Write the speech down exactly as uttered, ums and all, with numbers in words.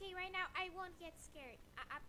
Okay, right now I won't get scared. I, I